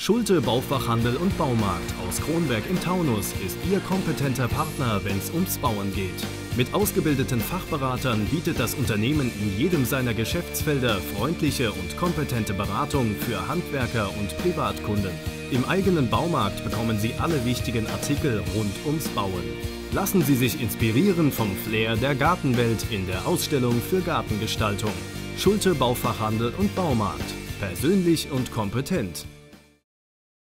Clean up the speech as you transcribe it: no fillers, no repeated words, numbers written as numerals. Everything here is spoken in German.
Schulte Baufachhandel und Baumarkt aus Kronberg im Taunus ist Ihr kompetenter Partner, wenn es ums Bauen geht. Mit ausgebildeten Fachberatern bietet das Unternehmen in jedem seiner Geschäftsfelder freundliche und kompetente Beratung für Handwerker und Privatkunden. Im eigenen Baumarkt bekommen Sie alle wichtigen Artikel rund ums Bauen. Lassen Sie sich inspirieren vom Flair der Gartenwelt in der Ausstellung für Gartengestaltung. Schulte Baufachhandel und Baumarkt. Persönlich und kompetent.